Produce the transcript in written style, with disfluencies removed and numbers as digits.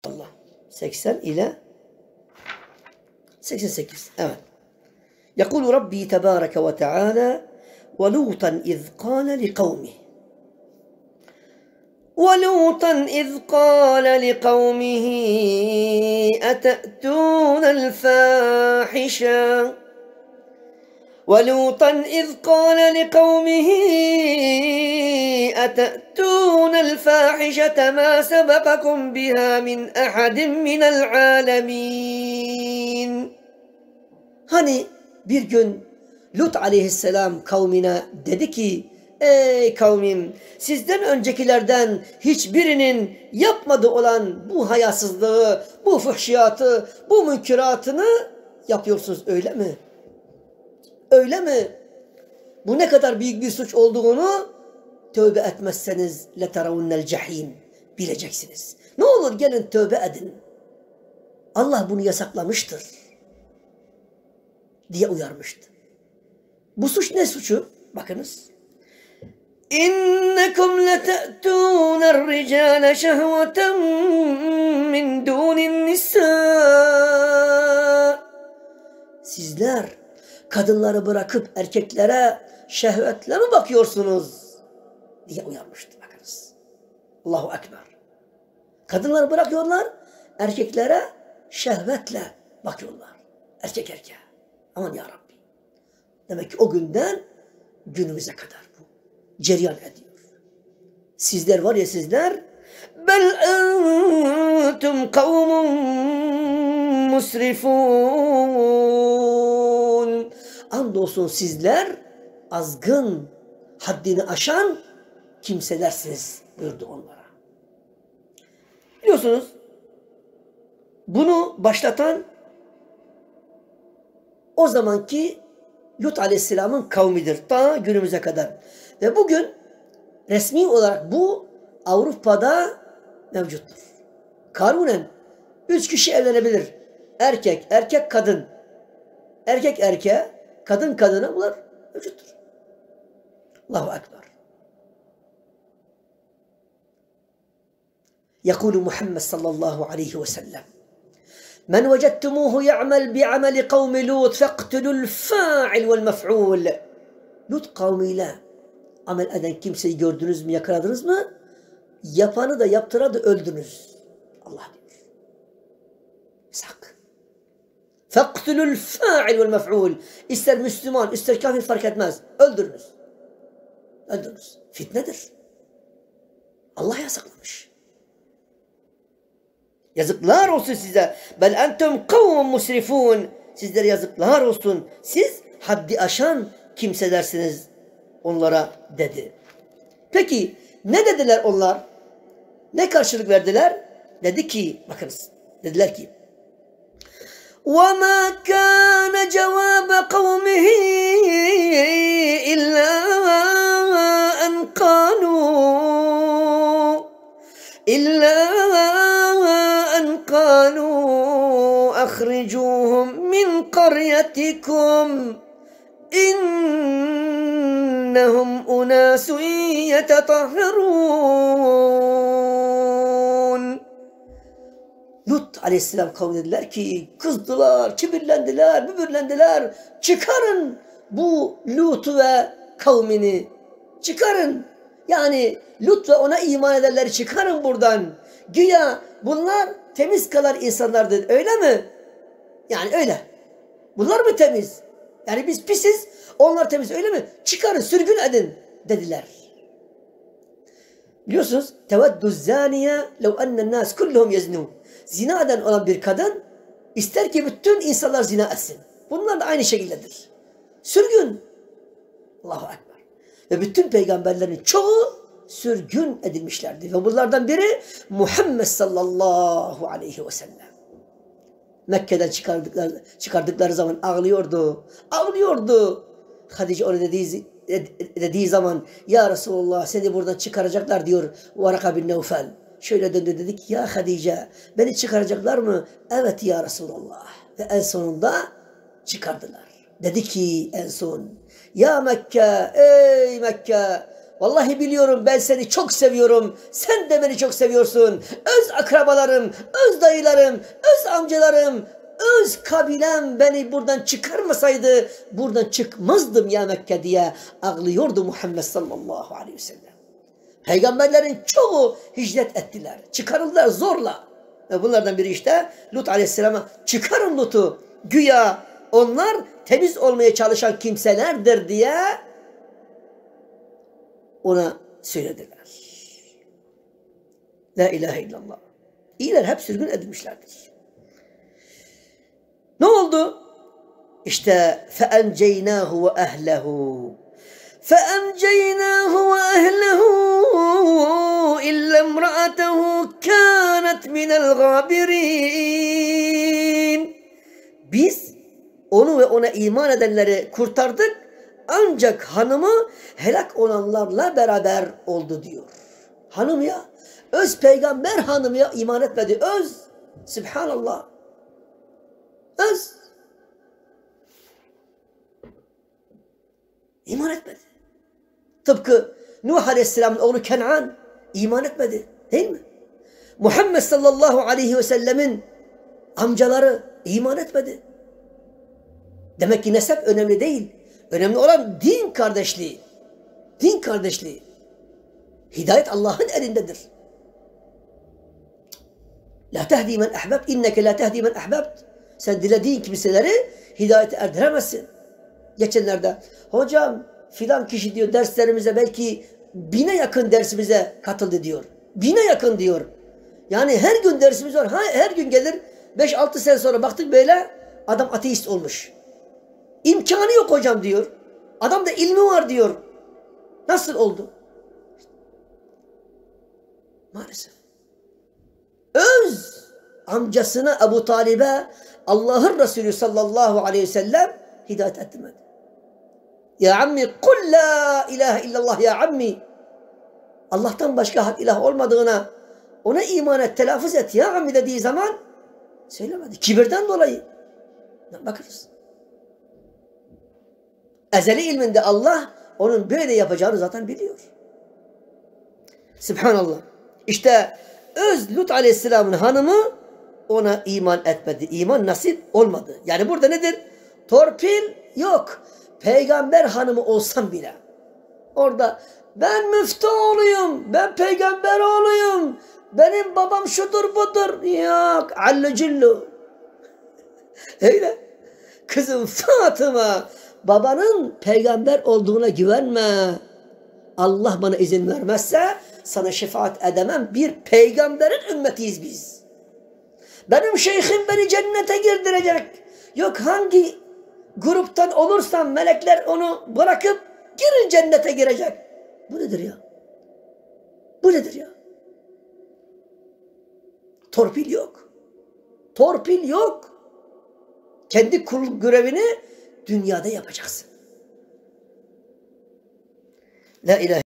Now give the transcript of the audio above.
Allah. 80 ile 88. Evet. يقول ربي تبارك وتعالى ولوطا إذ قال لقومه أتأتون الفاحشة ما سبقكم بها من أحد من العالمين. Hani bir gün Lut aleyhisselam kavmine dedi ki, ey kavmim, sizden öncekilerden hiçbirinin yapmadığı olan bu hayasızlığı, bu fuhşiyatı, bu münkeratını yapıyorsunuz, öyle mi? Öyle mi? Bu ne kadar büyük bir suç olduğunu tövbe etmezseniz لَتَرَوُنَّ الْجَحِيمِ bileceksiniz. Ne olur gelin tövbe edin. Allah bunu yasaklamıştır diye uyarmıştı. Bu suç ne suçu? Bakınız. İnnekum lete'tûne er-ricâle şehveten min dûnin nisâ. Sizler kadınları bırakıp erkeklere şehvetle mi bakıyorsunuz diye uyarmıştı. Bakınız. Allahu Ekber. Kadınları bırakıyorlar, erkeklere şehvetle bakıyorlar. Erkek erkeğe. Aman ya Rabbi. Demek ki o günden günümüze kadar bu cereyan ediyor. Sizler var ya, sizler bel entum kavmun musrifun. Andolsun sizler azgın, haddini aşan kimselersiniz buyurdu onlara. Biliyorsunuz bunu başlatan o zamanki Lut aleyhisselamın kavmidir ta günümüze kadar. Ve bugün resmi olarak bu Avrupa'da mevcuttur. Kanunen 3 kişi evlenebilir. Erkek, erkek, kadın. Erkek erkeğe, kadın kadına, bunlar mevcuttur. Allahu Ekber. يقول محمد صلى الله عليه وسلم من وجدتموه يعمل بعمل قوم لوط فاقتلوا الفاعل والمفعول. Lut kavmiyle amel eden kimseyi gördünüz mü, yakaladınız mı? Yapanı da yaptıranı da öldünüz. Allah diyor. Sak. فاقتلوا الفاعل والمفعول. İster Müslüman, ister kafir fark etmez. Öldürünüz. Öldürünüz. Fitnedir. Allah yasaklamış. Yazıklar olsun size. Bel entum kavmun musrifun. Sizlere yazıklar olsun. Siz haddi aşan kimselersiniz onlara dedi. Peki ne dediler onlar? Ne karşılık verdiler? Dedi ki, bakınız, dediler ki وَمَا كَانَ جَوَابَ قَوْمِهِ إِلَّا أَنْ قَالُوا أَخْرِجُوهُمْ مِنْ قَرْيَتِكُمْ إِنَّهُمْ أُنَاسٌ يَتَطَهَّرُونَ. Lut aleyhisselam kavmi dediler ki, kızdılar, kibirlendiler, mübürlendiler. Çıkarın bu Lut'u ve kavmini. Çıkarın. Yani Lut ve ona iman edenleri çıkarın buradan. Güya bunlar temiz kalan insanlardır. Öyle mi? Yani öyle. Bunlar mı temiz? Yani biz pisiz, onlar temiz, öyle mi? Çıkarın, sürgün edin dediler. Biliyorsunuz, teveddu zaniye lev ennen nas kulluhum yeznun. Zina eden olan bir kadın ister ki bütün insanlar zina etsin. Bunlar da aynı şekildedir. Sürgün. Allahu Ekber. Ve bütün peygamberlerin çoğu sürgün edilmişlerdi. Ve bunlardan biri Muhammed sallallahu aleyhi ve sellem. Mekke'den çıkardıkları zaman ağlıyordu. Ağlıyordu. Hadice ona dediği zaman, ya Resulullah seni buradan çıkaracaklar diyor Varaka bin Nevfel. Şöyle döndü, dedi ki, ya Hadice beni çıkaracaklar mı? Evet ya Resulullah. Ve en sonunda çıkardılar. Dedi ki en son, ya Mekke, ey Mekke, Vallahi biliyorum ben seni çok seviyorum. Sen de beni çok seviyorsun. Öz akrabalarım, öz dayılarım, öz amcalarım, öz kabilem beni buradan çıkarmasaydı buradan çıkmazdım ya Mekke diye ağlıyordu Muhammed sallallahu aleyhi ve sellem. Peygamberlerin çoğu hicret ettiler. Çıkarıldılar zorla. Bunlardan biri işte Lut aleyhisselama çıkarın Lut'u. Güya onlar temiz olmaya çalışan kimselerdir diye ona söylediler. La ilahe illallah. İyiler hep sürgün edilmişlerdir. Ne oldu? İşte فَاَنْجَيْنَاهُ وَأَهْلَهُ فَاَنْجَيْنَاهُ وَأَهْلَهُ إِلَّا امْرَأَتَهُ كَانَتْ مِنَ الْغَابِرِينَ. Biz onu ve ona iman edenleri kurtardık. Ancak hanımı helak olanlarla beraber oldu diyor. Hanım ya. Öz peygamber hanım ya iman etmedi. Öz. Subhanallah. Öz. İman etmedi. Tıpkı Nuh Aleyhisselam'ın oğlu Kenan iman etmedi. Değil mi? Muhammed sallallahu aleyhi ve sellemin amcaları iman etmedi. Demek ki nesep önemli değil. Önemli olan din kardeşliği. Din kardeşliği. Hidayet Allah'ın elindedir. La tehdi men ahbebt. İnneke la tehdi men ahbebt. Sen dilediğin kimseleri hidayete erdiremezsin. Geçenlerde hocam filan kişi diyor derslerimize belki 1000'e yakın dersimize katıldı diyor. 1000'e yakın diyor. Yani her gün dersimiz var. Her gün gelir 5-6 sene sonra baktık böyle adam ateist olmuş. İmkanı yok hocam diyor. Adamda ilmi var diyor. Nasıl oldu? Maalesef. Öz amcasına Ebu Talib'e Allah'ın Resulü sallallahu aleyhi ve sellem hidayet ettirmedi. Ya ammi kul la ilahe illallah ya ammi. Allah'tan başka hak ilah olmadığına ona iman et, telaffuz et ya ammi dediği zaman söylemedi. Kibirden dolayı. Bakınız. Ezeli ilminde Allah onun böyle yapacağını zaten biliyor. Subhanallah. İşte öz Lut aleyhisselamın hanımı ona iman etmedi. İman nasip olmadı. Yani burada nedir? Torpil yok. Peygamber hanımı olsam bile. Orada ben müftü oğluyum. Ben peygamber oğluyum. Benim babam şudur budur. Yok. Allu cillu. Öyle. Kızım Fatıma. Babanın peygamber olduğuna güvenme. Allah bana izin vermezse sana şefaat edemem. Bir peygamberin ümmetiyiz biz. Benim şeyhim beni cennete girdirecek. Yok hangi gruptan olursam melekler onu bırakıp girin cennete girecek. Bu nedir ya? Bu nedir ya? Torpil yok. Torpil yok. Kendi kul görevini dünyada yapacaksın. La ilahe